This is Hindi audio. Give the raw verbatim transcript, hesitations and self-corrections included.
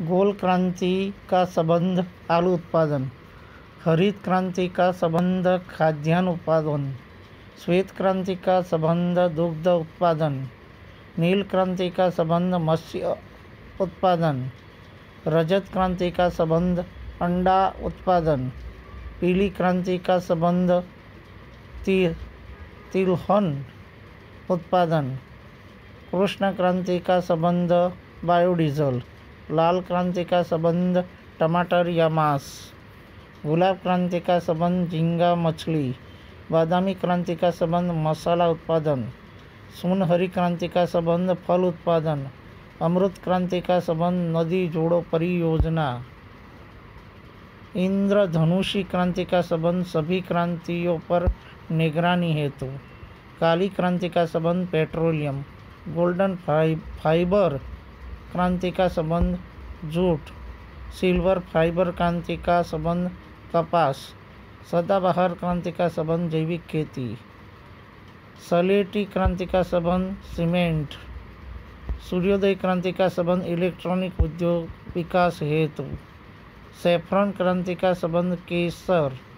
गोल क्रांति का संबंध आलू उत्पादन। हरित क्रांति का संबंध खाद्यान्न उत्पादन। श्वेत क्रांति का संबंध दुग्ध उत्पादन। नील क्रांति का संबंध मत्स्य उत्पादन। रजत क्रांति का संबंध अंडा उत्पादन। पीली क्रांति का संबंध ति, तिलहन उत्पादन। कृष्ण क्रांति का संबंध बायोडीजल। लाल क्रांति का संबंध टमाटर या मांस। गुलाब क्रांति का संबंध झींगा मछली। बादामी क्रांति का संबंध मसाला उत्पादन। सुनहरी क्रांति का संबंध फल उत्पादन। अमृत क्रांति का संबंध नदी जोड़ो परियोजना। इंद्रधनुषी क्रांति का संबंध सभी क्रांतियों पर निगरानी हेतु। काली क्रांति का संबंध पेट्रोलियम। गोल्डन फाइबर क्रांति का संबंध जूट। सिल्वर फाइबर क्रांति का संबंध कपास। सदाबहार क्रांति का संबंध जैविक खेती। सलेटी क्रांति का संबंध सीमेंट। सूर्योदय क्रांति का संबंध इलेक्ट्रॉनिक उद्योग विकास हेतु। सैफरन क्रांति का संबंध केसर।